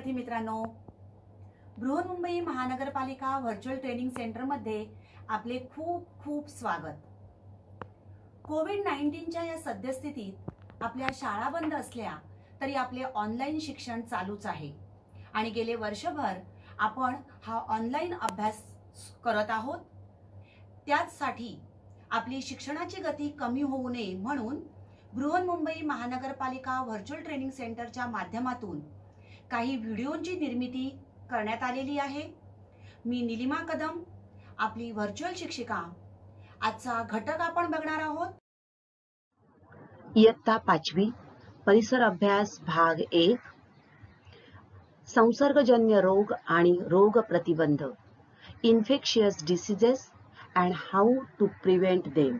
विद्यार्थी मित्रांनो, बृहन्मुंबई महानगरपालिका व्हर्च्युअल ट्रेनिंग सेंटर मध्ये आपले खूप खूप स्वागत। कोविड-19च्या या सद्यस्थितीत आपल्या शाळा बंद असल्या तरी आपले ऑनलाईन शिक्षण चालूच आहे आणि गेले वर्षभर आपण हा ऑनलाईन अभ्यास करत आहोत। त्याचसाठी आपली शिक्षणाची गती कमी होऊ नये म्हणून बृहन्मुंबई महानगरपालिका व्हर्च्युअल ट्रेनिंग सेंटरच्या माध्यमातून काही व्हिडिओंची निर्मिती करण्यात आलेली आहे। मी निलिमा कदम, आपली व्हर्च्युअल शिक्षिका। आजचा घटक आपण बघणार आहोत। इयत्ता 5वी परिसर अभ्यास भाग 1, संसर्गजन्य रोग आणि रोग प्रतिबंध, infectious diseases and how to prevent them.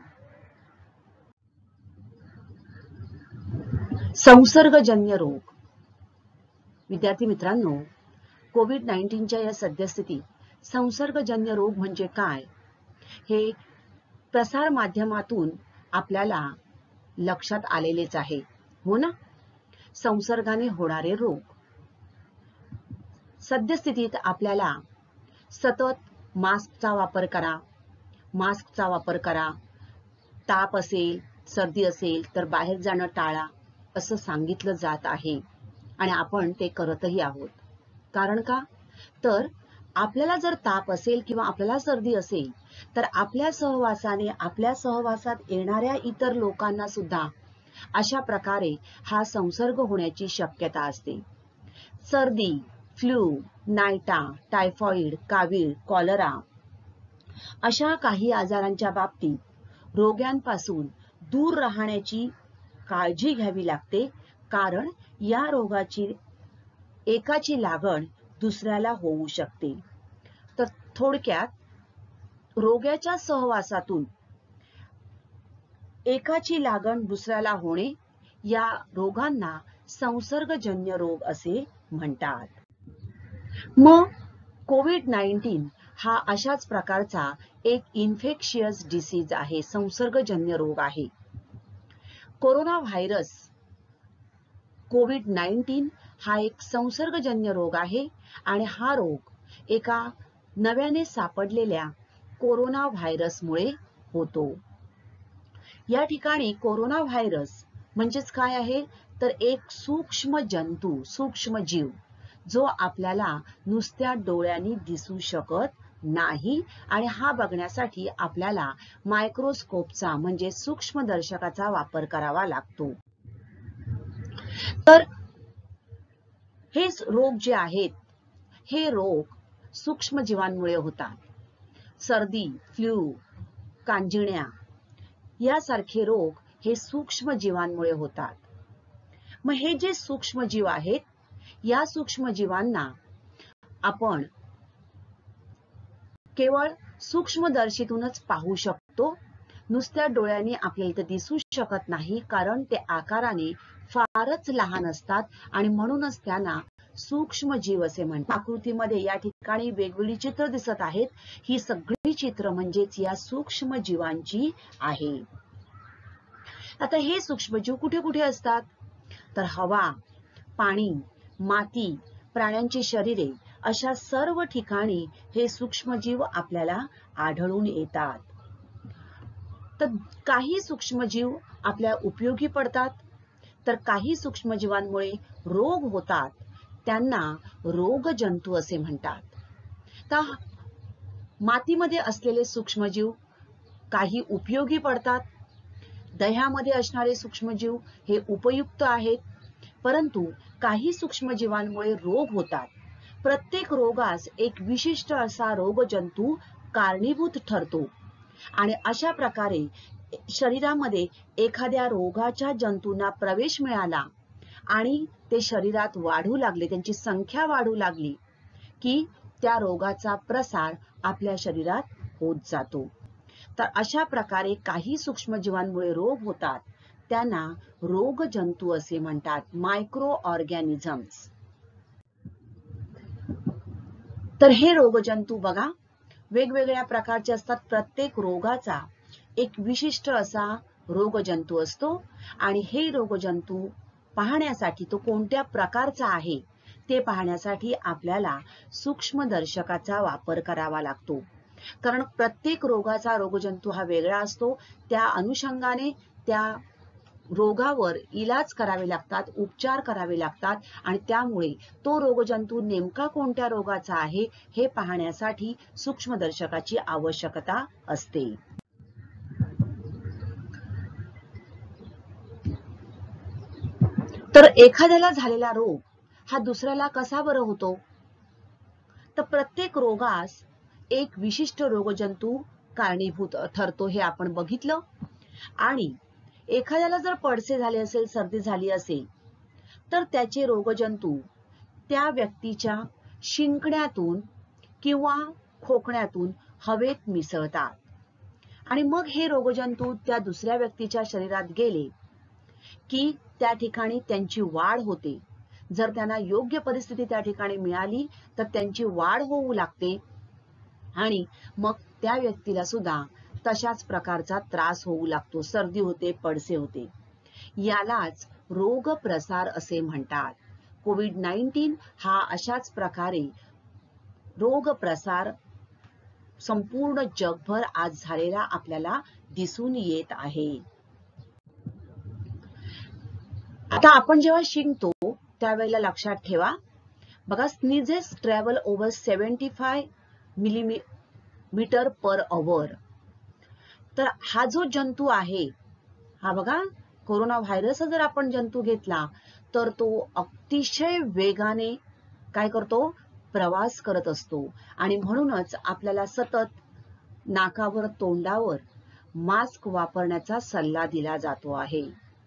संसर्गजन्य रोग। विद्यार्थी मित्रांनो, कोविड-19च्या या सद्यस्थितीत संसर्गजन्य रोग म्हणजे काय हे प्रसार माध्यमातून आपल्याला लक्षात आलेलेच आहे, हो ना। संसर्गाने होणारे रोग। सद्यस्थितीत आपल्याला सतत मास्कचा वापर करा, ताप असेल, सर्दी असेल तर बाहेर जाणं टाळा असं सांगितलं जात आहे आणि आपण ते करतही आहोत। कारण का? तर आपल्याला जर ताप असेल किंवा आपल्याला सर्दी असेल तर आपल्या सहवासात येणाऱ्या इतर लोकांना सुद्धा अशा प्रकारे हा संसर्ग होण्याची शक्यता असते। सर्दी, फ्लू, नायटा, टायफॉइड, कावीळ, कॉलरा अशा काही आजारांच्या बाबतीत रोग्यांपासून दूर राहण्याची काळजी घ्यावी लागते, कारण या रोगाची एकाची लागण दुसऱ्याला होऊ शकते। तर थोडक्यात रोग्याच्या सहवासातून एकाची लागण दुसऱ्याला होणे या रोगांना संसर्गजन्य रोग असे म्हणतात। मग कोविड-19 हा अशाच प्रकारचा एक इन्फेक्शियस डिसीज आहे, संसर्गजन्य रोग आहे। कोरोना व्हायरस कोविड-19 हा एक संसर्गजन्य रोग आहे आणि हा रोग एका नव्याने सापडलेल्या कोरोना व्हायरसमुळे होतो। या ठिकाणी कोरोना व्हायरस म्हणजेच काय आहे तर एक सूक्ष्म जंतू, सूक्ष्म जीव जो आपल्याला नुसत्या डोळ्यांनी दिसू शकत नाही आणि हा बघण्यासाठी आपल्याला मायक्रोस्कोपचा म्हणजे सूक्ष्मदर्शकाचा वापर करावा लागतो। तर हे रोग जे आहेत हे रोग सूक्ष्मजीवांमुळे होतात। सर्दी, फ्लू, कांजिण्या यासारखे रोग हे सूक्ष्मजीवांमुळे होतात। मग हे जे सूक्ष्मजीव आहेत या सूक्ष्मजीवांना आपण केवळ सूक्ष्मदर्शीतूनच पाहू शकतो, नुसत्या डोळ्यांनी आपल्याला ते दिसू शकत नाही, कारण ते आकाराने फारच लहान असतात आणि म्हणूनच त्यांना सूक्ष्मजीव असे म्हणतात। आकृतीमध्ये या ठिकाणी वेगवेगळी चित्र दिसत आहेत, ही सगळी चित्र म्हणजेच या सूक्ष्मजीवांची आहे। आता हे सूक्ष्मजीव कुठे कुठे असतात तर हवा, पाणी, माती, प्राण्यांची शरीरे अशा सर्व ठिकाणी हे सूक्ष्मजीव आपल्याला आढळून येतात। तर काही सूक्ष्मजीव आपल्या उपयोगी पडतात, तर काही सूक्ष्मजीवांमुळे रोग होतात, त्यांना रोगजंतू असे म्हणतात। तर मातीमध्ये असलेले सूक्ष्मजीव काही उपयोगी पडतात, दह्यामध्ये असणारे सूक्ष्मजीव हे उपयुक्त आहेत, परंतु काही सूक्ष्मजीवांमुळे रोग होतात। प्रत्येक रोगास एक विशिष्ट असा रोगजंतू कारणीभूत ठरतो आणि अशा प्रकारे शरीरामध्ये एखाद्या रोगाच्या जंतूंना प्रवेश मिळाला आणि ते शरीरात वाढू लागले, त्यांची संख्या वाढू लागली की त्या रोगाचा प्रसार आपल्या शरीरात होत जातो। तर अशा प्रकारे काही सूक्ष्मजीवांमुळे रोग होतात, त्यांना रोगजंतू असे म्हणतात, मायक्रो ऑर्गॅनिझम्स। तर हे रोगजंतू बघा वेगवेगळ्या प्रकारचे असतात। प्रत्येक रोगाचा एक विशिष्ट असा रोगजंतू असतो आणि हे रोगजंतू पाहण्यासाठी तो कोणत्या प्रकारचा आहे ते पाहण्यासाठी आपल्याला सूक्ष्मदर्शकाचा वापर करावा लागतो. कारण प्रत्येक रोगाचा रोगजंतू हा वेगळा असतो. त्या अनुषंगाने त्या रोगावर इलाज करावे लागतात, उपचार करावे लागतात आणि त्यामुळे तो रोगजंतू नेमका कोणत्या रोगाचा आहे हे पाहण्यासाठी सूक्ष्मदर्शकाची आवश्यकता असते. तर एखाद्याला झालेला रोग हा दुसऱ्याला कसा बरं होतो? तर प्रत्येक रोगास एक विशिष्ट रोगजंतू कारणीभूत ठरतो हे आपण बघितलं. आणि एखाद्याला जर पडसे झाले असेल, सर्दी झाली असेल, तर त्याचे रोगजंतू त्या व्यक्तीच्या शिंकण्यातून किंवा खोकण्यातून हवेत मिसळतात आणि मग हे रोगजंतू त्या दुसऱ्या व्यक्तीच्या शरीरात गेले की त्या ठिकाणी त्यांची वाढ होते. जर त्यांना योग्य परिस्थिती त्या ठिकाणी मिळाली तर त्यांची वाढ होऊ लागते आणि मग त्या व्यक्तीला सुद्धा तशाच प्रकारचा त्रास होऊ लागतो. सर्दी होते, पडसे होते. यालाच रोग प्रसार असे म्हणतात. कोविड-19 हा अशाच प्रकारे रोग प्रसार संपूर्ण जगभर आज झालेला आपल्याला दिसून येत आहे. आता आपण जेव्हा शिंकतो त्यावेळेला लक्षात ठेवा, बघा, sneezes travel over 75 millimetre per hour. तर हा जो जंतू आहे, हा बघा, कोरोना व्हायरस जर आपण जंतू घेतला तर तो अतिशय वेगाने काय करतो? प्रवास करत असतो आणि म्हणूनच आपल्याला सतत नाकावर, तोंडावर मास्क वापरण्याचा सल्ला दिला जातो आहे.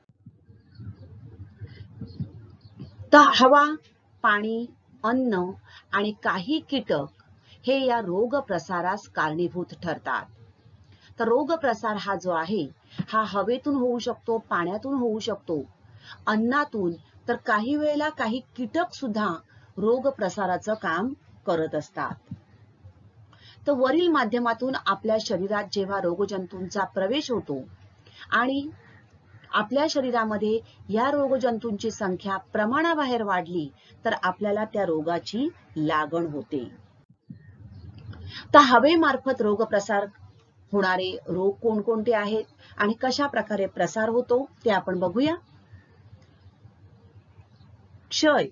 तर हवा, पाणी, अन्न आणि काही कीटक हे या रोग प्रसारास कारणीभूत ठरतात. तर रोग प्रसार हा जो आहे हा हवेतून होऊ शकतो, पाण्यातून होऊ शकतो, अन्नातून, तर काही वेळेला काही कीटक सुद्धा रोग प्रसाराचं काम करत असतात. तर वरील माध्यमातून आपल्या शरीरात जेव्हा रोगजंतूंचा प्रवेश होतो आणि आपल्या शरीरामध्ये या रोगजंतूंची संख्या प्रमाणाबाहेर वाढली तर आपल्याला त्या रोगाची लागण होते. तर हवेमार्फत रोगप्रसार होणारे रोग कोणकोणते आहेत आणि कशा प्रकारे प्रसार होतो ते आपण बघूया. क्षय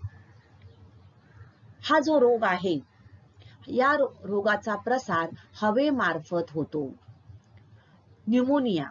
हा जो रोग आहे, या रोगाचा प्रसार हवेमार्फत होतो. न्यूमोनिया,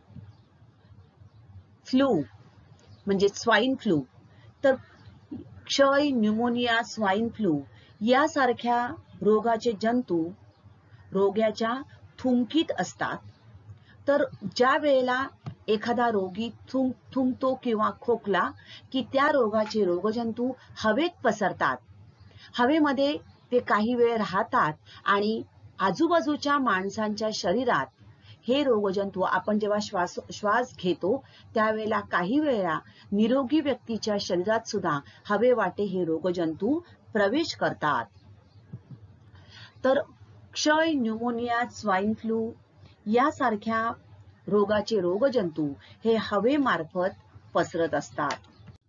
फ्लू म्हणजे स्वाईन फ्लू, तर क्षय, न्यूमोनिया, स्वाईन फ्लू यासारख्या रोगाचे जंतू रोग्याच्या थुंकीत असतात. तर ज्या वेळेला एखादा रोगी थुंकतो किंवा खोकला की त्या रोगाचे रोगजंतू हवेत पसरतात. हवेमध्ये ते काही वेळ राहतात आणि आजूबाजूच्या माणसांच्या शरीरात हे रोगजंतू, आपण जेव्हा श्वास घेतो त्यावेळेला काही वेळा निरोगी व्यक्तीच्या शरीरात सुद्धा हवेवाटे हे रोगजंतू प्रवेश करतात. तर क्षय, न्यूमोनिया, स्वाईन फ्लू यासारख्या रोगाचे रोगजंतू हे हवेमार्फत पसरत असतात.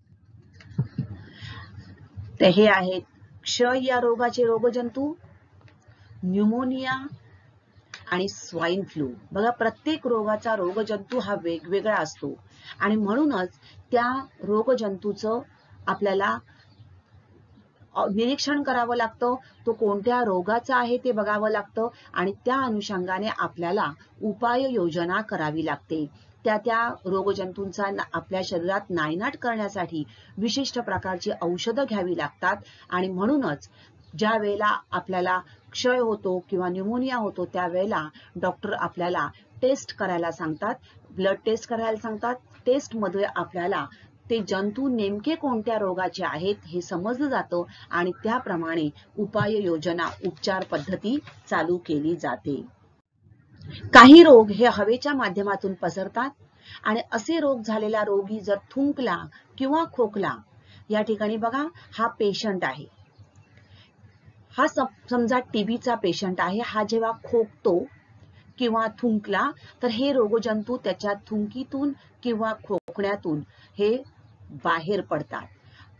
तर हे आहेत क्षय या रोगाचे रोगजंतू, न्यूमोनिया आणि स्वाईन फ्लू. बघा, प्रत्येक रोगाचा रोगजंतू हा वेगवेगळा असतो आणि म्हणूनच त्या रोगजंतूचं आपल्याला निरीक्षण करावं लागतं. तो कोणत्या रोगाचा आहे ते बघावं लागतं आणि त्या अनुषंगाने आपल्याला उपाययोजना करावी लागते. त्या रोगजंतूंचा आपल्या शरीरात नायनाट करण्यासाठी विशिष्ट प्रकारची औषधं घ्यावी लागतात आणि म्हणूनच ज्या वेळेला आपल्याला क्षय होतो किंवा न्यूमोनिया होतो त्यावेळेला डॉक्टर आपल्याला टेस्ट करायला सांगतात, ब्लड टेस्ट करायला सांगतात. टेस्टमध्ये आपल्याला ते जंतू नेमके कोणत्या रोगाचे आहेत हे समजलं जातं आणि त्याप्रमाणे उपाययोजना, उपचार पद्धती चालू केली जाते. काही रोग हे हवेच्या माध्यमातून पसरतात आणि असे रोग झालेला रोगी जर थुंकला किंवा खोकला, या ठिकाणी बघा, हा पेशंट आहे, हा समजा टीबीचा पेशंट आहे, हा जेव्हा खोकतो किंवा थुंकला तर हे रोगजंतू त्याच्या थुंकीतून किंवा खोकण्यातून हे बाहेर पडतात.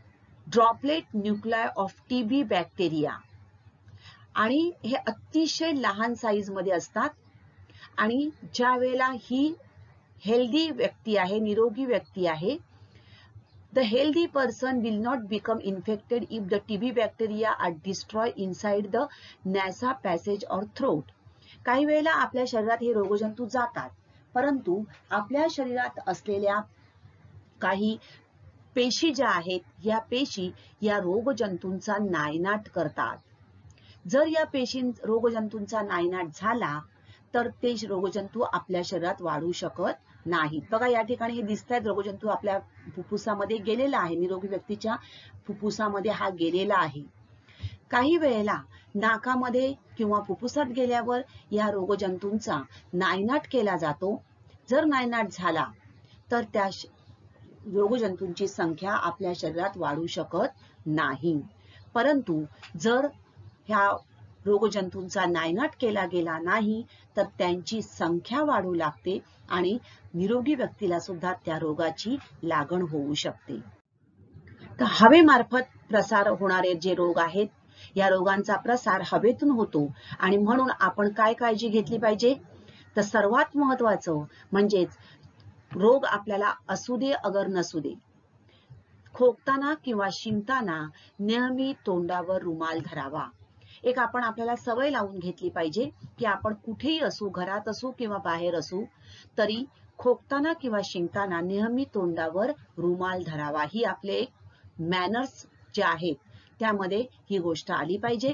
Droplet nuclei of TB bacteria, आणि हे अतिशय लहान साईज मध्ये असतात. आणि ज्या वेळेला ही हेल्दी व्यक्ती आहे, निरोगी व्यक्ती आहे, the healthy person will not become infected if the TB bacteria are destroyed inside the nasal passage or throat. काही वेळेला आपल्या शरीरात हे रोगजंतू जातात, परंतु आपल्या शरीरात असलेल्या काही पेशी ज्या आहेत, या पेशी या रोगजंतूंचा नायनाट करतात. जर या पेशी रोगजंतूंचा नायनाट झाला तर ते रोगजंतू आपल्या शरीरात वाढू शकत नाहीत. बघा या ठिकाणी हे दिसतायत, रोगजंतू आपल्या फुफ्फुसामध्ये गेलेला आहे, निरोगी व्यक्तीच्या फुफ्फुसामध्ये हा गेलेला आहे. काही वेळेला नाकामध्ये किंवा फुफ्फुसात गेल्यावर या रोगजंतूंचा नायनाट केला जातो. जर नायनाट झाला तर त्या रोगजंतूंची संख्या आपल्या शरीरात वाढू शकत नाही. परंतु जर ह्या रोगजंतूंचा नायनाट केला गेला नाही तर त्यांची संख्या वाढू लागते आणि निरोगी व्यक्तीला सुद्धा त्या रोगाची लागण होऊ शकते. तर हवेमार्फत प्रसार होणारे जे रोग आहेत, या रोगांचा प्रसार हवेतून होतो आणि म्हणून आपण काय काळजी घेतली पाहिजे, तर सर्वात महत्त्वाचं म्हणजेच रोग आपल्याला असू दे अगर नसू दे, खोकताना किंवा शिंकताना नेहमी तोंडावर रुमाल धरावा. एक आपण आपल्याला सवय लावून घेतली पाहिजे की आपण कुठेही असू, घरात असू किंवा बाहेर असू, तरी खोकताना किंवा शिंकताना नेहमी तोंडावर रुमाल धरावा. ही आपले मॅनर्स जे आहेत त्यामध्ये ही गोष्ट आली पाहिजे.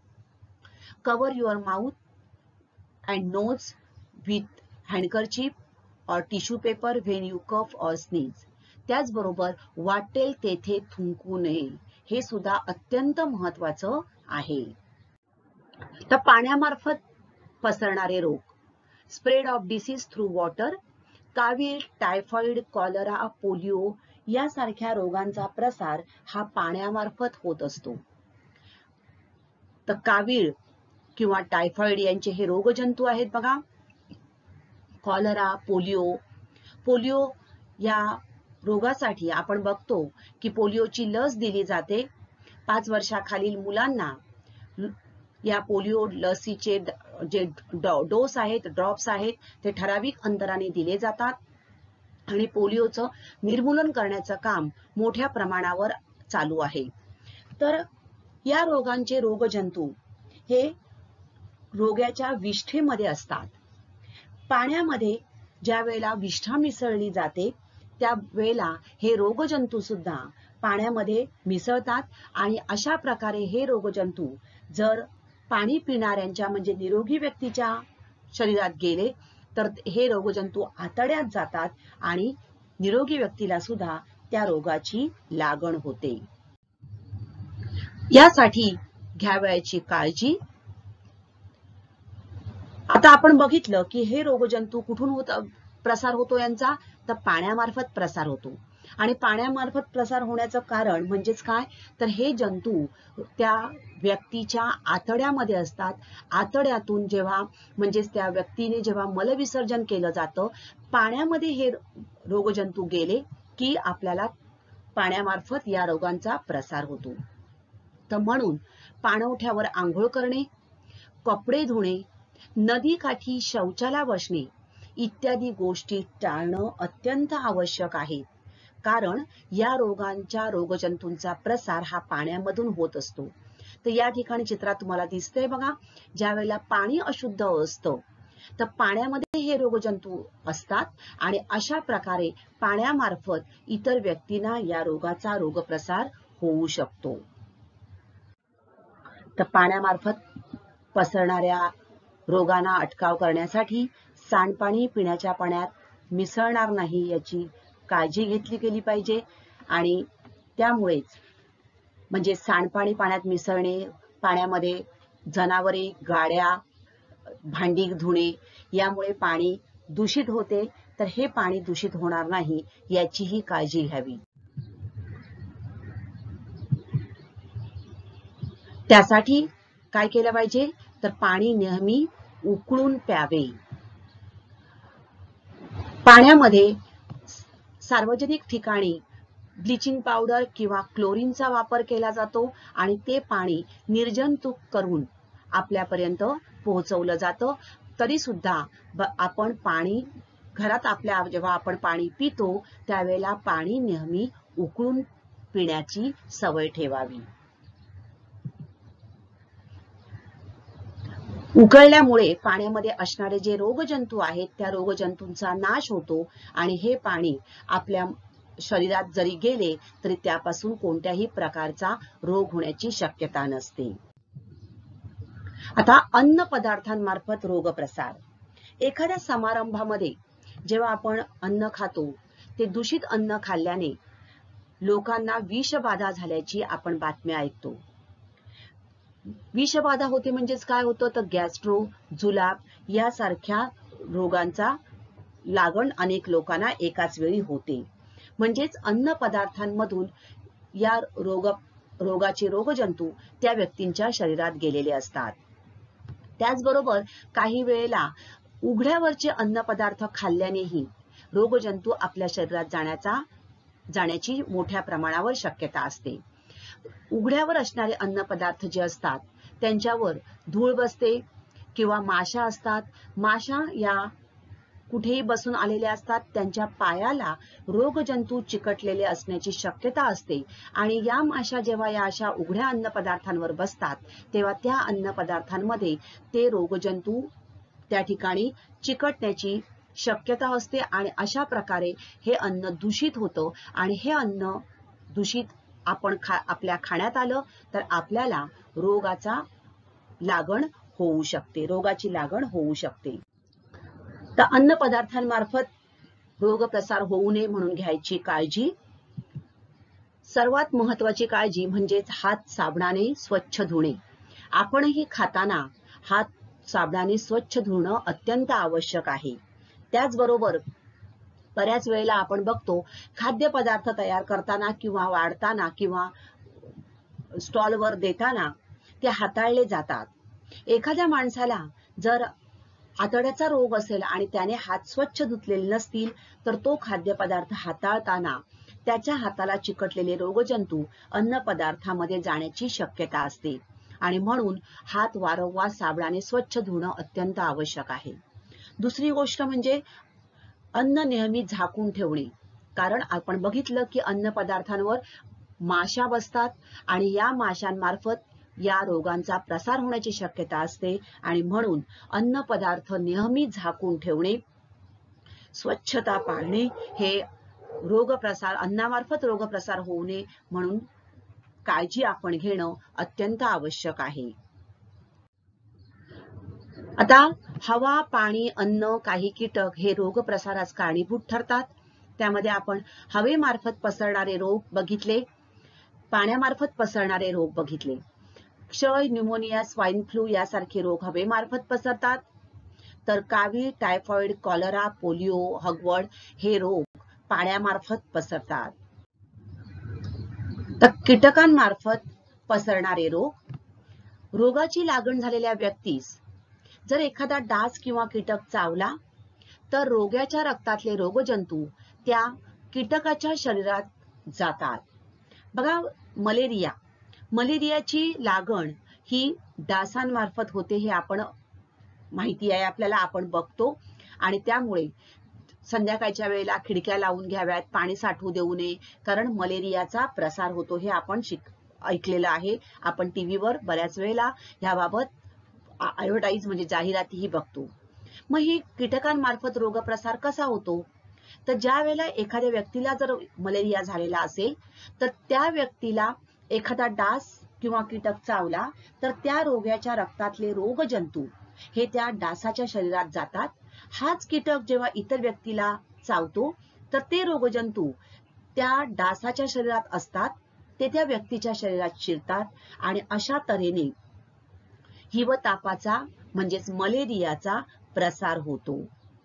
Cover your mouth and nose with handkerchief और tissue paper when you cough और स्नीज. त्याचबरोबर वाटेल तेथे थुंकू नये, हे सुद्धा अत्यंत महत्त्वाचं आहे. तर पाण्यामार्फत पसरणारे रोग, spread of disease through water, कावीळ, टायफॉइड, कॉलरा, पोलिओ यासारख्या रोगांचा प्रसार हा पाण्यामार्फत होत असतो. तर कावीळ किंवा टायफॉइड यांचे हे रोगजंतू आहेत बघा. कॉलरा, पोलिओ या रोगासाठी आपण बघतो की पोलिओची लस दिली जाते. 5 वर्षाखालील मुलांना या पोलिओ लसीचे जे डोस आहेत, ड्रॉप्स आहेत, ते ठराविक अंतराने दिले जातात आणि पोलिओचं निर्मूलन करण्याचं काम मोठ्या प्रमाणावर चालू आहे. तर या रोगांचे रोगजंतू हे रोग्याच्या विष्ठेमध्ये असतात. पाण्यामध्ये ज्या वेळेला विष्ठा मिसळली जाते त्या वेळेला हे रोगजंतू सुद्धा पाण्यामध्ये मिसळतात आणि अशा प्रकारे हे रोगजंतू जर पाणी पिणाऱ्यांच्या म्हणजे निरोगी व्यक्तीच्या शरीरात गेले तर हे रोगजंतू आतड्यात जातात आणि निरोगी व्यक्तीला सुद्धा त्या रोगाची लागण होते. यासाठी घ्यावयाची काळजी. आता आपण बघितलं की हे रोगजंतू कुठून प्रसार होतो यांचा, तर पाण्यामार्फत प्रसार होतो. आणि पाण्यामार्फत प्रसार होण्याचं कारण म्हणजेच काय, तर हे जंतू त्या व्यक्तीच्या आतड्यामध्ये असतात. आतड्यातून जेव्हा म्हणजेच त्या व्यक्तीने जेव्हा मलविसर्जन केलं जातं, पाण्यामध्ये हे रोगजंतू गेले की आपल्याला पाण्यामार्फत या रोगांचा प्रसार होतो. तर म्हणून पाणवठ्यावर आंघोळ करणे, कपडे धुणे, नदीकाठी शौचाला बसणे इत्यादी गोष्टी टाळणं अत्यंत आवश्यक आहे. कारण या रोगजंतूंचा प्रसार हा पाण्यामधून होत असतो. तर या ठिकाणी चित्रात तुम्हाला दिसतंय बघा, ज्या वेळेला पाणी अशुद्ध असतं तर पाण्यामध्ये हे रोगजंतू असतात आणि अशा प्रकारे पाण्यामार्फत इतर व्यक्तींना या रोगाचा रोगप्रसार होऊ शकतो. तर पाण्यामार्फत पसरणाऱ्या रोगांना अटकाव करण्यासाठी सांडपाणी पिण्याच्या पाण्यात मिसळणार नाही याची काळजी घेतली गेली पाहिजे. आणि त्यामुळेच म्हणजे सांडपाणी पाण्यात मिसळणे, पाण्यामध्ये जनावरे, गाड्या, भांडी धुणे यामुळे पाणी दूषित होते. तर हे पाणी दूषित होणार नाही याचीही काळजी घ्यावी. त्यासाठी काय केलं पाहिजे, तर पाणी नेहमी उकळून प्यावे. पाण्यामध्ये सार्वजनिक ठिकाणी ब्लिचिंग पावडर किंवा क्लोरीनचा वापर केला जातो आणि ते पाणी निर्जंतुक करून आपल्यापर्यंत पोहोचवलं जातं. तरी सुद्धा आपण पाणी घरात आपल्या जेव्हा आपण पाणी पितो त्यावेळेला पाणी नेहमी उकळून पिण्याची सवय ठेवावी. उकळल्यामुळे पाण्यामध्ये असणारे जे रोगजंतू आहेत त्या रोगजंतूंचा नाश होतो आणि हे पाणी आपल्या शरीरात जरी गेले तरी त्यापासून कोणत्याही प्रकारचा रोग होण्याची शक्यता नसते. आता अन्न पदार्थांमार्फत रोगप्रसार. एखाद्या समारंभामध्ये जेव्हा आपण अन्न खातो ते दूषित अन्न खाल्ल्याने लोकांना विषबाधा झाल्याची आपण बातम्या ऐकतो. विषबाधा होते म्हणजेच काय होतं तर गॅस्ट्रो, जुलाब यासारख्या रोगांचा लागण अनेक लोकांना एकाच वेळी होते. म्हणजेच अन्न पदार्थांमधून या रोगाचे रोगजंतू त्या व्यक्तींच्या शरीरात गेलेले असतात. त्याचबरोबर काही वेळेला उघड्यावरचे अन्न पदार्थ खाल्ल्यानेही रोगजंतू आपल्या शरीरात जाण्याची मोठ्या प्रमाणावर शक्यता असते. उघड्यावर असणारे अन्न पदार्थ जे असतात त्यांच्यावर धूळ बसते किंवा माशा असतात. माशा या कुठेही बसून आलेल्या असतात. त्यांच्या पायाला रोगजंतू चिकटलेले असण्याची शक्यता असते आणि या माशा जेव्हा या अशा उघड्या अन्न पदार्थांवर बसतात तेव्हा त्या अन्न पदार्थांमध्ये ते रोगजंतू त्या ठिकाणी चिकटण्याची शक्यता असते आणि अशा प्रकारे हे अन्न दूषित होतं आणि हे अन्न दूषित आपण आपल्या खाण्यात आलं तर आपल्याला रोगाची लागण होऊ शकते. तर अन्न पदार्थांमार्फत रोगप्रसार होऊ नये म्हणून घ्यायची काळजी. सर्वात महत्वाची काळजी म्हणजेच हात साबणाने स्वच्छ धुणे. आपणही खाताना हात साबणाने स्वच्छ धुणं अत्यंत आवश्यक आहे. त्याचबरोबर बऱ्याच वेळेला आपण बघतो खाद्यपदार्थ तयार करताना किंवा वाढताना किंवा स्टॉलवर देताना ते हाताळले जातात. एखाद्या माणसाला जर आतड्याचा रोग असेल आणि त्याने हात स्वच्छ धुतलेले नसतील तर तो खाद्यपदार्थ हाताळताना त्याच्या हाताला चिकटलेले रोगजंतू अन्न पदार्थामध्ये जाण्याची शक्यता असते आणि म्हणून हात वारंवार साबणाने स्वच्छ धुणं अत्यंत आवश्यक आहे. दुसरी गोष्ट म्हणजे अन्न नेहमी झाकून ठेवणे. कारण आपण बघितलं की अन्न पदार्थांवर माशा बसतात आणि या माशांमार्फत या रोगांचा प्रसार होण्याची शक्यता असते आणि म्हणून अन्न पदार्थ नेहमी झाकून ठेवणे, स्वच्छता पाळणे हे अन्नामार्फत रोगप्रसार होऊ नये म्हणून काळजी आपण घेणं अत्यंत आवश्यक आहे. आता हवा, पाणी, अन्न, काही कीटक हे रोगप्रसारास कारणीभूत ठरतात. त्यामध्ये आपण हवेमार्फत पसरणारे रोग बघितले, पाण्यामार्फत पसरणारे रोग बघितले. क्षय, न्यूमोनिया, स्वाईन फ्लू यासारखे रोग हवेमार्फत पसरतात. तर कावीळ, टायफॉइड, कॉलरा, पोलिओ, हगवड हे रोग पाण्यामार्फत पसरतात. तर कीटकांमार्फत पसरणारे रोग. रोगाची लागण झालेल्या व्यक्तीस जर एखादा डास किंवा कीटक चावला तर रोग्याच्या रक्तातले रोगजंतू त्या कीटकाच्या शरीरात जातात. बघा मलेरियाची लागण ही डासांमार्फत होते हे आपण माहिती आहे आपल्याला, आपण बघतो आणि त्यामुळे संध्याकाळच्या वेळेला खिडक्या लावून घ्याव्यात, पाणी साठवू देऊ नये कारण मलेरियाचा प्रसार होतो हे आपण ऐकलेलं आहे. आपण टीव्हीवर बऱ्याच वेळेला याबाबत ऍडव्हर्टाइज म्हणजे जाहिरातीही बघतो. मग ही कीटकांमार्फत रोगप्रसार कसा होतो तर ज्या वेळेला एखाद्या व्यक्तीला जर मलेरिया झालेला असेल तर त्या व्यक्तीला एखादा डास किंवा कीटक चावला तर त्या रोग्याच्या रक्तातले रोगजंतू हे त्या डासाच्या शरीरात जातात. हाच कीटक जेव्हा इतर व्यक्तीला चावतो तर ते रोगजंतू त्या डासाच्या शरीरात असतात, ते त्या व्यक्तीच्या शरीरात शिरतात आणि अशा तऱ्हेने हिवतापाचा म्हणजेच मलेरियाचा प्रसार होतो.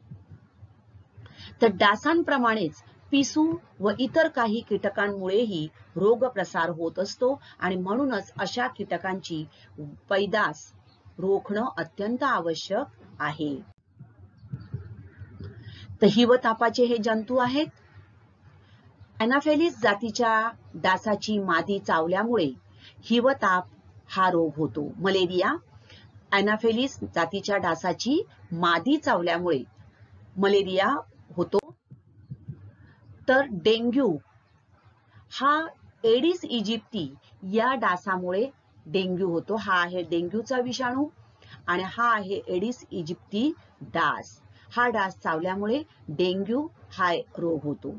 तर डासांप्रमाणेच पिसू व इतर काही कीटकांमुळेही रोग प्रसार होत असतो आणि म्हणूनच अशा कीटकांची पैदास रोखणं अत्यंत आवश्यक आहे. तर हिवतापाचे हे जंतू आहेत अॅनाफेलिस जातीच्या डासाची मादी चावल्यामुळे हिवताप हा रोग होतो. मलेरिया, अॅनाफेलिस जातीच्या डासाची मादी चावल्यामुळे मलेरिया होतो. तर डेंग्यू हा एडिस इजिप्ती या डासामुळे डेंग्यू होतो. हा आहे डेंग्यूचा विषाणू आणि हा आहे एडिस इजिप्ती डास. हा डास चावल्यामुळे डेंग्यू हा रोग होतो.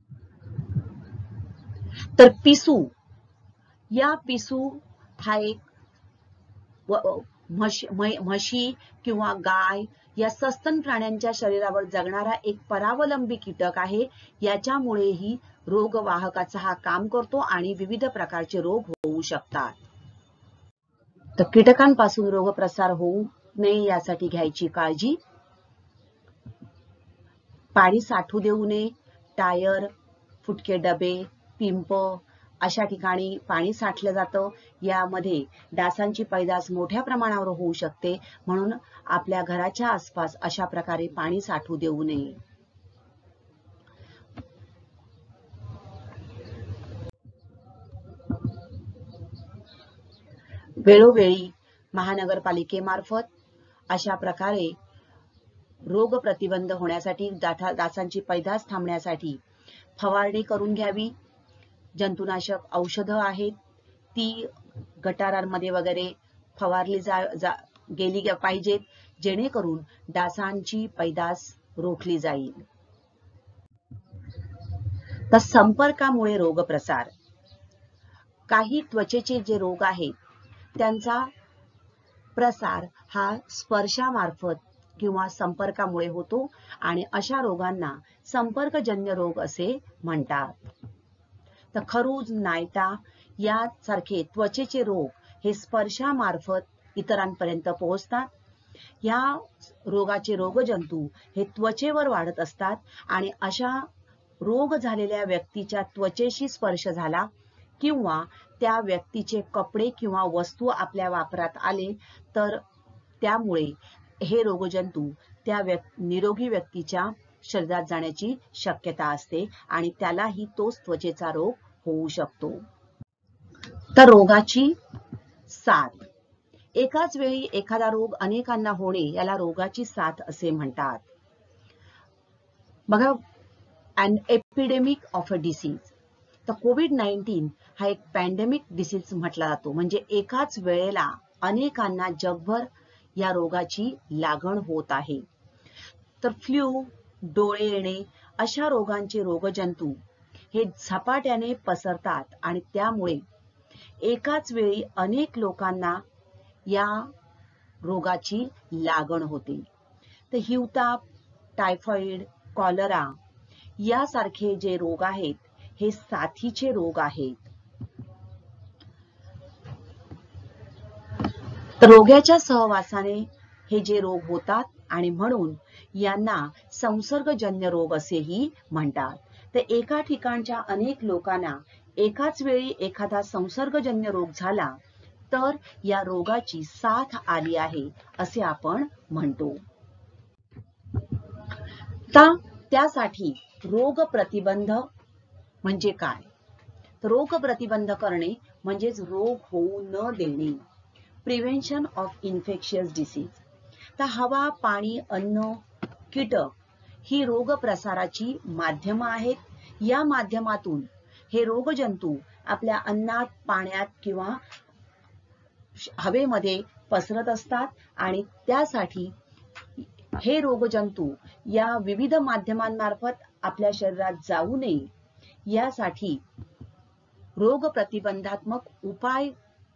तर पिसू, या पिसू हा एक म्हशी किंवा गाय या सस्तन प्राण्यांच्या शरीरावर जगणारा एक परावलंबी कीटक आहे. याच्यामुळेही रोगवाहकाचा हा काम करतो आणि विविध प्रकारचे रोग होऊ शकतात. तर कीटकांपासून रोगप्रसार होऊ नये यासाठी घ्यायची काळजी. पाणी साठू देऊ नये. टायर, फुटके डबे, पिंप अशा ठिकाणी पाणी साठलं जातं. यामध्ये डासांची पैदास मोठ्या प्रमाणावर होऊ शकते. म्हणून आपल्या घराच्या आसपास अशा प्रकारे पाणी साठू देऊ नये. वेळोवेळी महानगरपालिकेमार्फत अशा प्रकारे रोग प्रतिबंध होण्यासाठी, डासांची पैदास थांबण्यासाठी फवारणी करून घ्यावी. जंतुनाशक औषधं आहेत ती गटारांमध्ये वगैरे फवारली गेली पाहिजेत, जेणेकरून डासांची पैदास रोखली जाईल. तर संपर्कामुळे रोगप्रसार. काही त्वचेचे जे रोग आहेत त्यांचा प्रसार हा स्पर्शामार्फत किंवा संपर्कामुळे होतो आणि अशा रोगांना संपर्कजन्य रोग असे म्हणतात. तर खरूज, नायटा यासारखे त्वचेचे रोग हे स्पर्शामार्फत इतरांपर्यंत पोहोचतात. या रोगाचे रोगजंतू हे त्वचेवर वाढत असतात आणि अशा रोग झालेल्या व्यक्तीच्या त्वचेशी स्पर्श झाला किंवा त्या व्यक्तीचे कपडे किंवा वस्तू आपल्या वापरात आले तर त्यामुळे हे रोगजंतू त्या निरोगी व्यक्तीच्या शरीरात जाण्याची शक्यता असते आणि त्यालाही तोच त्वचेचा रोग होऊ शकतो. तर रोगाची साथ. एकाच वेळी एखादा रोग अनेकांना होणे याला रोगाची साथ असे म्हणतात. बघा, an epidemic of a disease. तर कोविड-19 हा एक पॅन्डेमिक डिसीज म्हटला जातो. म्हणजे एकाच वेळेला अनेकांना जगभर या रोगाची लागण होत आहे. तर फ्लू, डोळे येणे अशा रोगांचे रोगजंतू हे झपाट्याने पसरतात आणि त्यामुळे एकाच वेळी अनेक लोकांना या रोगाची लागण होते. तर हिवताप, टायफॉइड, कॉलरा यासारखे जे रोग आहेत हे साथीचे रोग आहेत. तर रोग्याच्या सहवासाने हे जे रोग होतात आणि म्हणून यांना संसर्गजन्य रोग असेही म्हणतात. तर एका ठिकाणच्या अनेक लोकांना एकाच वेळी एखादा संसर्गजन्य रोग झाला तर या रोगाची साथ आली आहे असे आपण म्हणतो. तर त्यासाठी रोग प्रतिबंध म्हणजे काय? तर रोग प्रतिबंध करणे म्हणजेच रोग होऊ न देणे. Prevention of infectious disease. तर हवा, पाणी, अन्न, कीटक ही रोग प्रसाराची माध्यमं आहेत. या माध्यमातून हे रोगजंतू आपल्या अन्नात, पाण्यात किंवा हवेमध्ये पसरत असतात आणि त्यासाठी हे रोगजंतू या विविध माध्यमांमार्फत आपल्या शरीरात जाऊ नये यासाठी रोग प्रतिबंधात्मक उपाय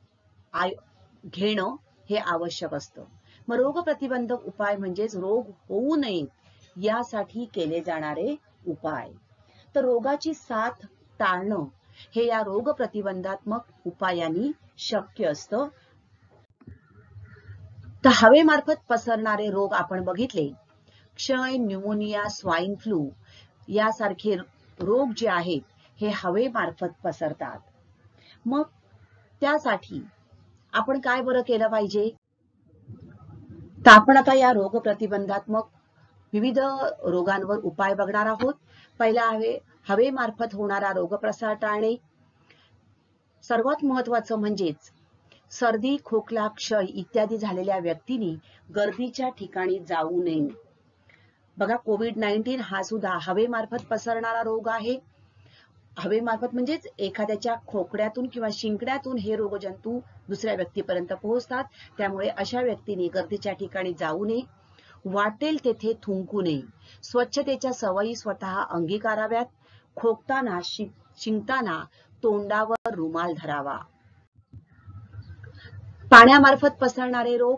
घेणं हे आवश्यक असतं. मग रोग प्रतिबंधक उपाय म्हणजेच रोग होऊ नये यासाठी केले जाणारे उपाय. तर रोगाची साथ टाळणं हे या रोग प्रतिबंधात्मक उपायांनी शक्य असतं. तर हवेमार्फत पसरणारे रोग आपण बघितले. क्षय, न्यूमोनिया, स्वाईन फ्लू यासारखे रोग जे आहेत हे हवेमार्फत पसरतात. मग त्यासाठी आपण काय बरं केलं पाहिजे? तर आपण आता या रोग प्रतिबंधात्मक विविध रोगांवर उपाय बघणार आहोत. पहिला आहे हवेमार्फत होणारा रोगप्रसार टाळणे. सर्वात महत्त्वाचं म्हणजेच सर्दी, खोकला, क्षय इत्यादी झालेल्या व्यक्तींनी गर्दीच्या ठिकाणी जाऊ नये. बघा, कोविड-19 हा सुद्धा हवेमार्फत पसरणारा रोग आहे. हवेमार्फत म्हणजेच एखाद्याच्या खोकड्यातून किंवा शिंकण्यातून हे रोगजंतू दुसऱ्या व्यक्तीपर्यंत पोहोचतात. त्यामुळे अशा व्यक्तींनी गर्दीच्या ठिकाणी जाऊ नये. वाटेल तेथे थुंकू नये. स्वच्छतेच्या सवयी स्वतः अंगीकाराव्यात. खोकताना, शिंकताना तोंडावर रुमाल धरावा. पाण्यामार्फत पसरणारे रोग,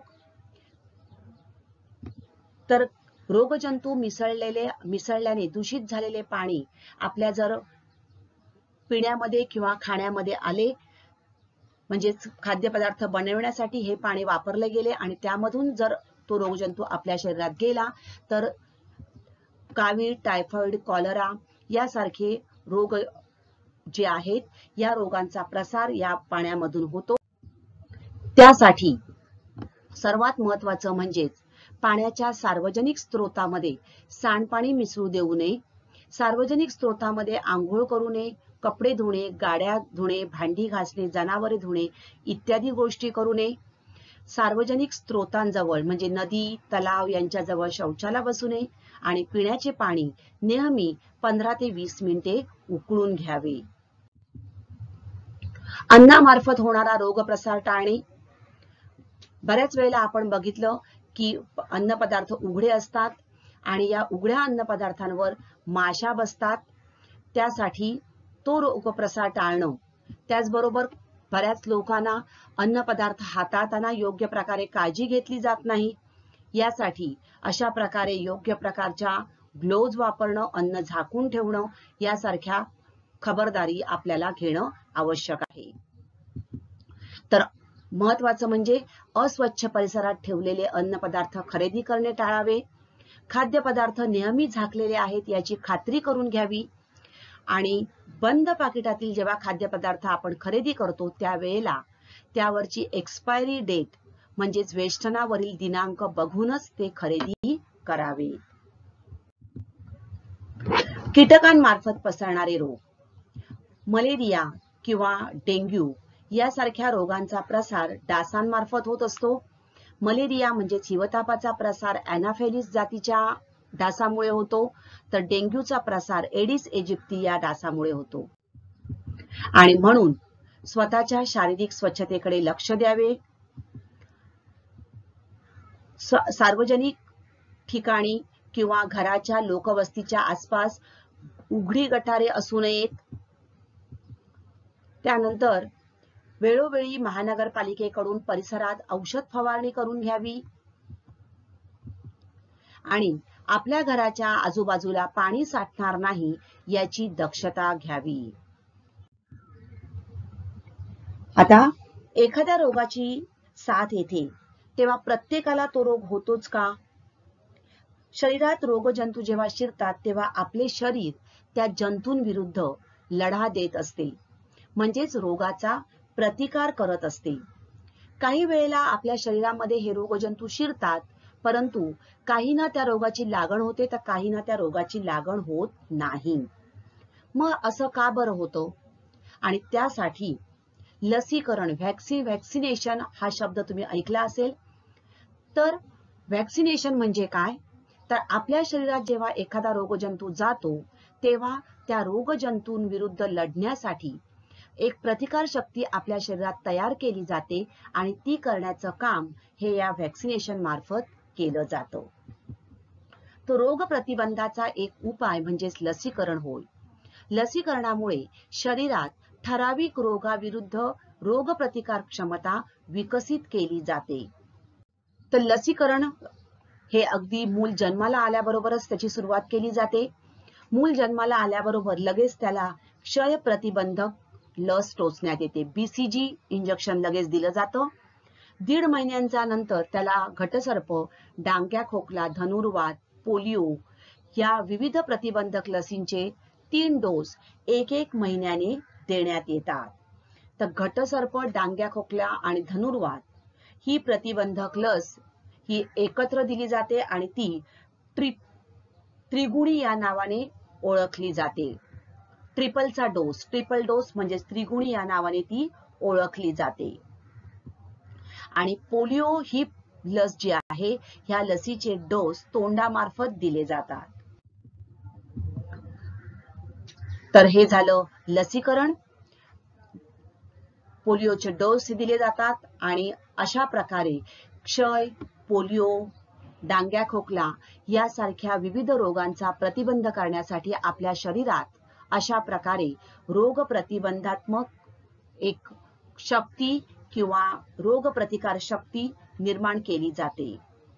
तर रोगजंतू मिसळल्याने दूषित झालेले पाणी आपल्या जर पिण्यामध्ये किंवा खाण्यामध्ये आले, म्हणजेच खाद्यपदार्थ बनवण्यासाठी हे पाणी वापरले गेले आणि त्यामधून जर तो रोगजंतू आपल्या शरीरात गेला तर कावीळ, टायफॉइड, कॉलरा यासारखे रोग जे आहेत, या रोगांचा प्रसार या पाण्यामधून होतो. त्यासाठी सर्वात महत्त्वाचं म्हणजेच पाण्याच्या सार्वजनिक स्त्रोतामध्ये सांडपाणी मिसळू देऊ नये. सार्वजनिक स्त्रोतामध्ये आंघोळ करू नये. कपडे धुणे, गाड्या धुणे, भांडी घासणे, जनावरे धुणे इत्यादी गोष्टी करू नये. सार्वजनिक स्त्रोतांजवळ म्हणजे नदी, तलाव यांच्याजवळ शौचाला बसू नये आणि पिण्याचे पाणी नेहमी 15 ते 20 मिनिटे उकळून घ्यावे. अन्नामार्फत होणारा रोगप्रसार टाळणे. बऱ्याच वेळेला आपण बघितलं की अन्नपदार्थ उघडे असतात आणि या उघड्या अन्नपदार्थांवर माशा बसतात. त्यासाठी तो रोगप्रसार टाळणं. त्याचबरोबर बऱ्याच लोकांना अन्नपदार्थ हाताळताना योग्य प्रकारे काळजी घेतली जात नाही. यासाठी अशा प्रकारे योग्य प्रकारच्या ग्लोव्ज वापरणं, अन्न झाकून ठेवणं यासारख्या खबरदारी आपल्याला घेणं आवश्यक आहे. तर महत्त्वाचं म्हणजे अस्वच्छ परिसरात ठेवलेले अन्नपदार्थ खरेदी करणे टाळावे. खाद्यपदार्थ नेहमी झाकलेले आहेत याची खात्री करून घ्यावी आणि बंद पाकिटातील जेव्हा खाद्यपदार्थ आपण खरेदी करतो त्यावेळेला त्यावरची एक्सपायरी डेट म्हणजेच वेष्टनावरील दिनांक बघूनच ते खरेदी करावे. कीटकांमार्फत पसरणारे रोग. मलेरिया किंवा डेंग्यू यासारख्या रोगांचा प्रसार डासांमार्फत होत असतो. मलेरिया म्हणजेच हिवतापाचा प्रसार अॅनाफेलिस जातीच्या डासामुळे होतो, तर डेंग्यूचा प्रसार एडिस इजिप्ती या डासामुळे होतो. आणि म्हणून स्वतःच्या शारीरिक स्वच्छतेकडे लक्ष द्यावे. सार्वजनिक ठिकाणी किंवा घराच्या लोकवस्तीच्या आसपास उघडी गटारे असू नयेत. त्यानंतर वेळोवेळी महानगरपालिकेकडून परिसरात औषध फवारणी करून घ्यावी आणि आपल्या घराच्या आजूबाजूला पाणी साठणार नाही याची दक्षता घ्यावी. आता एखाद्या रोगाची साथ येते तेव्हा प्रत्येकाला तो रोग होतोच का? शरीरात रोगजंतू जेव्हा शिरतात तेव्हा आपले शरीर त्या जंतूंविरुद्ध लढा देत असते, म्हणजेच रोगाचा प्रतिकार करत असते. काही वेळेला आपल्या शरीरामध्ये हे रोगजंतू शिरतात, परंतु काहींना त्या रोगाची लागण होते तर काहींना त्या रोगाची लागण होत नाही. मग असं का बरं होतं? आणि त्यासाठी लसीकरण, व्हॅक्सिनेशन हा शब्द तुम्ही ऐकला असेल. तर व्हॅक्सिनेशन म्हणजे काय? तर आपल्या शरीरात जेव्हा एखादा रोगजंतू जातो तेव्हा त्या रोगजंतूंविरुद्ध लढण्यासाठी एक प्रतिकार शक्ती आपल्या शरीरात तयार केली जाते आणि ती करण्याचं काम हे या व्हॅक्सिनेशन मार्फत केलं जातं. तो रोग प्रतिबंधाचा एक उपाय म्हणजेच लसीकरण होय. लसीकरणामुळे शरीरात ठराविक रोगाविरुद्ध रोगप्रतिकार क्षमता विकसित केली जाते. तर लसीकरण हे अगदी मूल जन्माला आल्याबरोबरच त्याची सुरुवात केली जाते. मूल जन्माला आल्याबरोबर लगेच त्याला क्षय प्रतिबंधक लस टोचण्यात येते. BCG इंजेक्शन लगेच दिलं जातं. 1.5 महिन्यांच्या नंतर त्याला घटसर्प, डांग्या खोकला, धनुर्वात, पोलिओ या विविध प्रतिबंधक लसींचे 3 डोस 1-1 महिन्याने देण्यात येतात. तर घटसर्प, डांग्या खोकला आणि धनुर्वात ही प्रतिबंधक लस ही एकत्र दिली जाते आणि ती त्रिगुणी या नावाने ओळखली जाते. ट्रिपलचा डोस, ट्रिपल डोस म्हणजे त्रिगुणी या नावाने ती ओळखली जाते. आणि पोलिओ ही लस जी आहे, ह्या लसीचे डोस तोंडामार्फत दिले जातात. तर हे झालं लसीकरण. पोलिओचे डोस दिले जातात आणि अशा प्रकारे क्षय, पोलिओ, डांग्या खोकला यासारख्या विविध रोगांचा प्रतिबंध करण्यासाठी आपल्या शरीरात अशा प्रकारे रोग प्रतिबंधात्मक एक शक्ती किंवा रोग प्रतिकार शक्ती निर्माण केली जाते.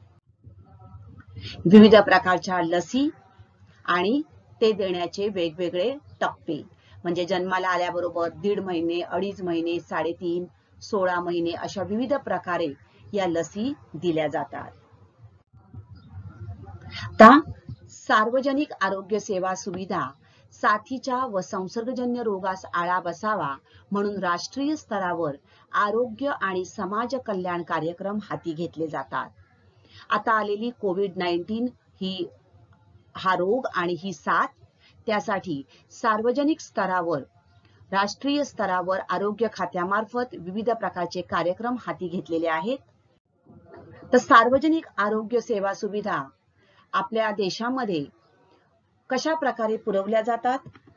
विविध प्रकारच्या लसी आणि ते देण्याचे वेगवेगळे टप्पे, म्हणजे जन्माला आल्याबरोबर 1.5 महिने, 2.5 महिने, 3.5, 16 महिने अशा विविध प्रकारे या लसी दिल्या जातात. आता सार्वजनिक आरोग्य सेवा सुविधा साथीच्या व संसर्गजन्य रोगास आळा बसावा म्हणून राष्ट्रीय स्तरावर आरोग्य आणि समाज कल्याण कार्यक्रम हाती घेतले जातात. आता आलेली कोविड-19 हा रोग आणि ही साथ, त्यासाठी सार्वजनिक स्तरावर, राष्ट्रीय स्तरावर आरोग्य खात्यामार्फत विविध प्रकारचे कार्यक्रम हाती घेतलेले आहेत. तर सार्वजनिक आरोग्य सेवा सुविधा आपल्या देशामध्ये कशा प्रकारे पुरवल्या जातात?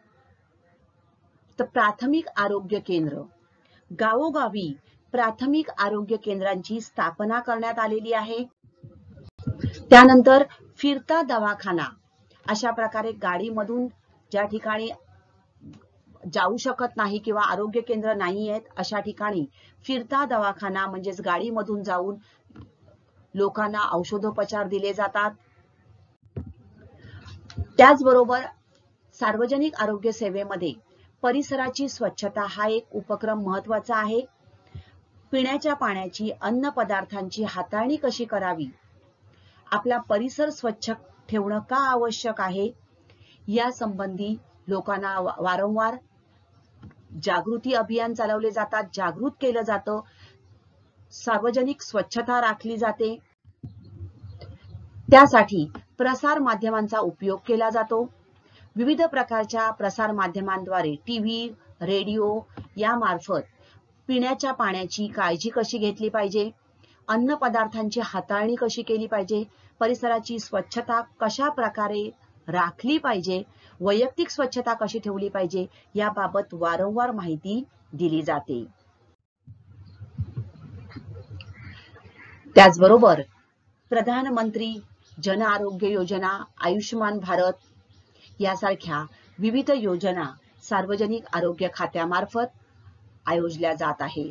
तर प्राथमिक आरोग्य केंद्र, गावोगावी प्राथमिक आरोग्य केंद्रांची स्थापना करण्यात आलेली आहे. त्यानंतर फिरता दवाखाना, अशा प्रकारे गाडीमधून ज्या ठिकाणी जाऊ शकत नाही किंवा आरोग्य केंद्र नाही आहेत अशा ठिकाणी फिरता दवाखाना म्हणजेच गाडीमधून जाऊन लोकांना औषधोपचार दिले जातात. त्याचबरोबर सार्वजनिक आरोग्य सेवेमध्ये परिसराची स्वच्छता हा एक उपक्रम महत्त्वाचा आहे. पिण्याच्या पाण्याची, अन्न पदार्थांची हाताळणी कशी करावी, आपला परिसर स्वच्छ ठेवणं का आवश्यक आहे, या संबंधी लोकांना वारंवार जागृती अभियान चालवले जातात, जागृत केलं जातं, सार्वजनिक स्वच्छता राखली जाते. त्यासाठी प्रसार माध्यमांचा उपयोग केला जातो. विविध प्रकारच्या प्रसार माध्यमांद्वारे टीव्ही, रेडिओ यामार्फत पिण्याच्या पाण्याची काळजी कशी घेतली पाहिजे, अन्न पदार्थांची हाताळणी कशी केली पाहिजे, परिसराची स्वच्छता कशा प्रकारे राखली पाहिजे, वैयक्तिक स्वच्छता कशी ठेवली पाहिजे याबाबत वारंवार माहिती दिली जाते. त्याचबरोबर प्रधानमंत्री जन आरोग्य योजना, आयुष्यमान भारत यासारख्या विविध योजना सार्वजनिक आरोग्य खात्यामार्फत आयोजल्या जात आहेत.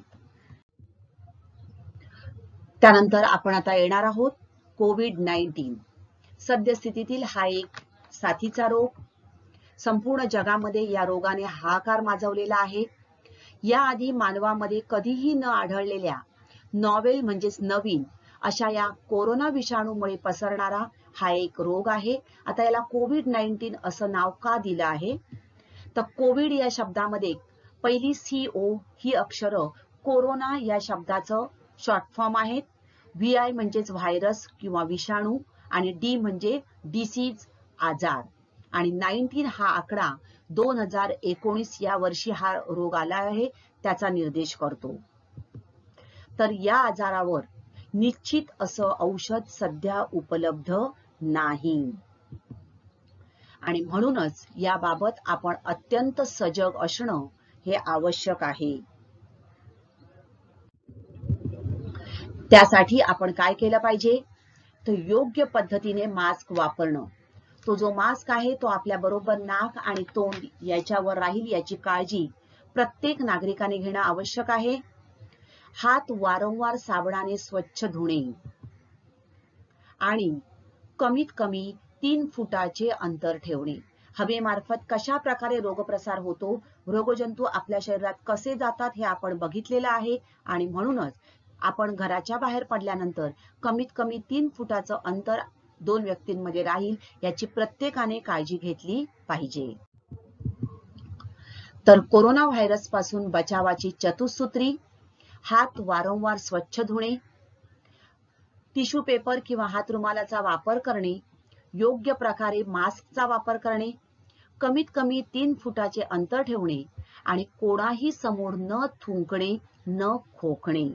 त्यानंतर आपण आता येणार आहोत कोविड-19. सद्यस्थितीतील हा एक साथीचा रोग, संपूर्ण जगामध्ये या रोगाने हाहाकार माजवलेला आहे. याआधी मानवामध्ये कधीही न आढळलेल्या नॉवेल म्हणजेच नवीन अशा या कोरोना विषाणूमुळे पसरणारा हा एक रोग आहे. आता याला कोविड-19 असं नाव का दिलं आहे? तर कोविड या शब्दामध्ये पहिली CO ही अक्षरं कोरोना या शब्दाचं शॉर्ट फॉर्म आहेत. VI म्हणजेच व्हायरस किंवा विषाणू आणि D म्हणजे डिसीज, आजार, आणि 19 हा आकडा 2019 या वर्षी हा रोग आला आहे त्याचा निर्देश करतो. तर या आजारावर निश्चित असं औषध सध्या उपलब्ध नाही आणि म्हणूनच याबाबत आपण अत्यंत सजग असणं हे आवश्यक आहे. त्यासाठी आपण काय केलं पाहिजे? तर योग्य पद्धतीने मास्क वापरणं. तो जो मास्क आहे तो आपल्या बरोबर नाक आणि तोंड याच्यावर राहील याची काळजी प्रत्येक नागरिकाने घेणं आवश्यक आहे. हात वारंवार साबणाने स्वच्छ धुणे आणि कमीत कमी 3 फुटाचे अंतर ठेवणे. हवेमार्फत कशा प्रकारे रोगप्रसार होतो, रोगजंतू आपल्या शरीरात कसे जातात हे आपण बघितलेलं आहे आणि म्हणूनच आपण घराच्या बाहेर पडल्यानंतर कमीत कमी 3 फुटाचं अंतर 2 व्यक्तींमध्ये राहील याची प्रत्येकाने काळजी घेतली पाहिजे. तर कोरोना व्हायरस पासून बचावाची चतुसूत्री: हात वारंवार स्वच्छ धुणे, टिश्यू पेपर किंवा हातरुमालाचा वापर करणे, योग्य प्रकारे मास्कचा वापर करणे, कमीत कमी 3 फुटाचे अंतर ठेवणे आणि कोणाही समोर न थुंकणे, न खोकणे.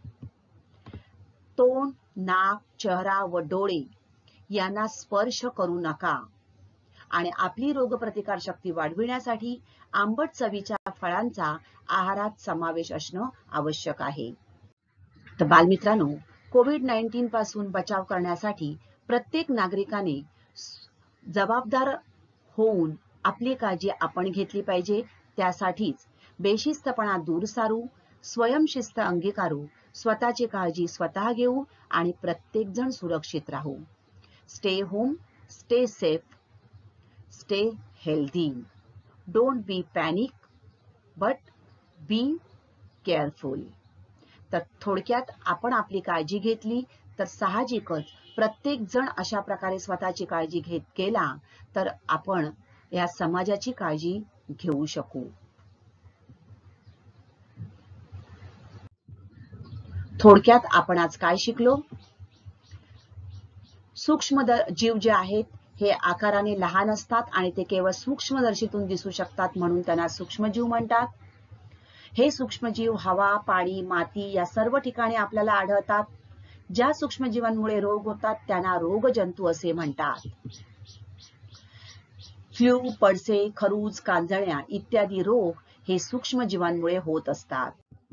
तोंड, नाक, चेहरा व डोळे यांना स्पर्श करू नका आणि आपली रोगप्रतिकार शक्ती वाढविण्यासाठी आंबट चवीच्या फळांचा आहारात समावेश असणं आवश्यक आहे. तर बालमित्रांनो, कोविड-19 पासून बचाव करण्यासाठी प्रत्येक नागरिकाने जबाबदार होऊन आपली काळजी आपण घेतली पाहिजे. त्यासाठीच बेशिस्तपणा दूर सारू, स्वयंशिस्त अंगीकारू, स्वतःची काळजी स्वतः घेऊ आणि प्रत्येक जण सुरक्षित राहू. Stay home, stay safe, stay healthy. Don't be panic but be careful. तर थोडक्यात आपण आपली काळजी घेतली तर साहजिकच प्रत्येक जण अशा प्रकारे स्वतःची काळजी घेत गेला तर आपण या समाजाची काळजी घेऊ शकू. थोडक्यात आपण आज काय शिकलो? सूक्ष्म जीव जे आहेत हे आकाराने लहान असतात आणि ते केवळ सूक्ष्मदर्शीतून दिसू शकतात, म्हणून त्यांना सूक्ष्मजीव म्हणतात. हे सूक्ष्मजीव हवा, पाणी, माती या सर्व ठिकाणी आपल्याला आढळतात. ज्या सूक्ष्मजीवांमुळे रोग होतात त्यांना रोगजंतू असे म्हणतात. फ्लू, पडसे, खरूज, कांजण्या इत्यादी रोग हे सूक्ष्मजीवांमुळे होत असतात.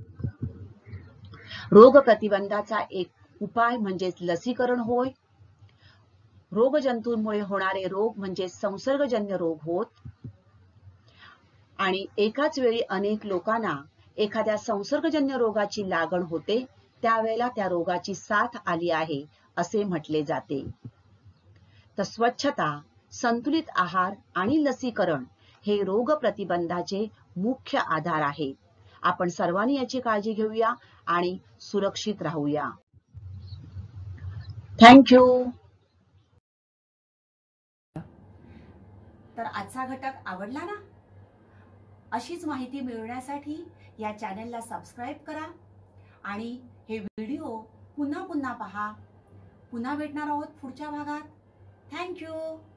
रोग प्रतिबंधाचा एक उपाय म्हणजे लसीकरण होय. रोगजंतूंमुळे होणारे रोग म्हणजे संसर्गजन्य रोग होत आणि एकाच वेळी अनेक लोकांना एखाद्या संसर्गजन्य रोगाची लागण होते, त्यावेळेला त्या रोगाची साथ आली आहे असे म्हटले जाते. तर स्वच्छता, संतुलित आहार आणि लसीकरण हे रोग प्रतिबंधाचे मुख्य आधार आहेत. आपण सर्वांनी याची काळजी घेऊया आणि सुरक्षित राहूया. थँक्यू. तर आजचा घटक आवडला ना? अशीच माहिती मिळवण्यासाठी या चॅनलला सबस्क्राईब करा आणि हे व्हिडिओ पुन्हा पुन्हा पहा. पुन्हा भेटणार आहोत पुढच्या भागात. थँक्यू.